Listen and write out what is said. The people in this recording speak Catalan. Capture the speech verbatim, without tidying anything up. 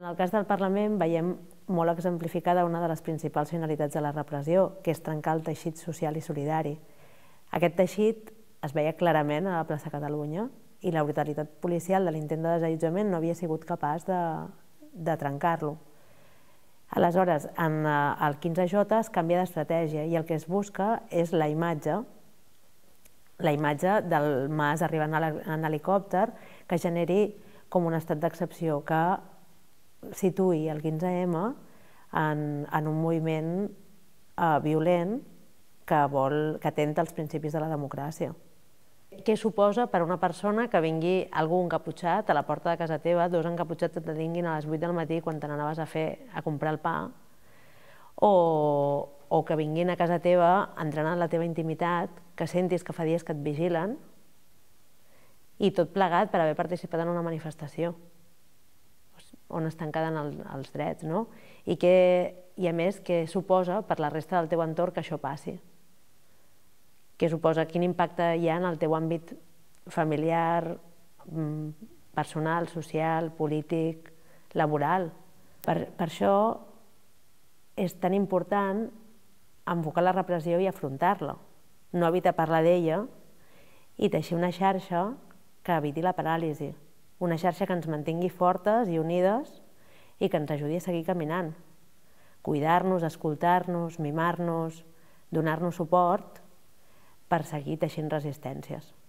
En el cas del Parlament veiem molt exemplificada una de les principals finalitats de la repressió, que és trencar el teixit social i solidari. Aquest teixit es veia clarament a la plaça Catalunya i la brutalitat policial de l'intent de desallotjament no havia sigut capaç de, de trencar-lo. Aleshores, en el quinze J es canvia d'estratègia i el que es busca és la imatge, la imatge del Mas arribant en helicòpter que generi com un estat d'excepció, que situï el quinze M en, en un moviment eh, violent que, vol, que atenta als principis de la democràcia. Què suposa per a una persona que vingui algú encaputxat a la porta de casa teva, dos encaputxats et detinguin a les vuit del matí quan te n'anaves a fer a comprar el pa, o, o que vinguin a casa teva entrant en la teva intimitat, que sentis que fa dies que et vigilen, i tot plegat per haver participat en una manifestació on es tanquen els drets, no? I, que, i a més, què suposa per la resta del teu entorn que això passi? Què suposa? Quin impacte hi ha en el teu àmbit familiar, personal, social, polític, laboral? Per, per això és tan important enfocar la repressió i afrontar-la, no evitar parlar d'ella i teixir una xarxa que eviti la paràlisi, una xarxa que ens mantingui fortes i unides i que ens ajudi a seguir caminant, cuidar-nos, escoltar-nos, mimar-nos, donar-nos suport per seguir teixint resistències.